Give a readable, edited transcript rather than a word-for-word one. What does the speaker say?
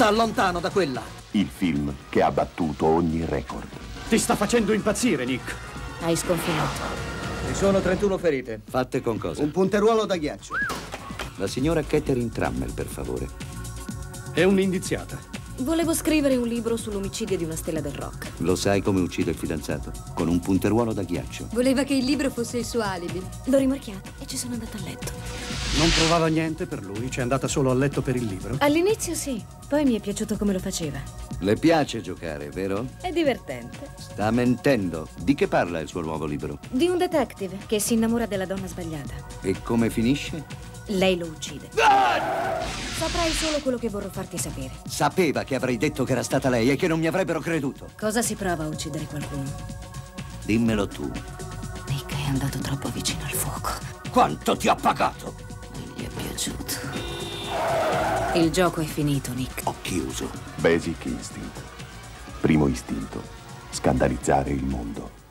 Sta lontano da quella. Il film che ha battuto ogni record. Ti sta facendo impazzire, Nick. Hai sconfinato. Ci sono 31 ferite. Fatte con cosa? Un punteruolo da ghiaccio. La signora Catherine Trammell, per favore. È un'indiziata. Volevo scrivere un libro sull'omicidio di una stella del rock. Lo sai come uccide il fidanzato? Con un punteruolo da ghiaccio. Voleva che il libro fosse il suo alibi. L'ho rimorchiata e ci sono andata a letto. Non provava niente per lui? C'è andata solo a letto per il libro? All'inizio sì, poi mi è piaciuto come lo faceva. Le piace giocare, vero? È divertente. Sta mentendo. Di che parla il suo nuovo libro? Di un detective che si innamora della donna sbagliata. E come finisce? Lei lo uccide. Saprai solo quello che vorrò farti sapere. Sapeva che avrei detto che era stata lei e che non mi avrebbero creduto. Cosa si prova a uccidere qualcuno? Dimmelo tu. Nick è andato troppo vicino al fuoco. Quanto ti ha pagato? Non gli è piaciuto. Il gioco è finito, Nick. Ho chiuso. Basic Instinct. Primo istinto. Scandalizzare il mondo.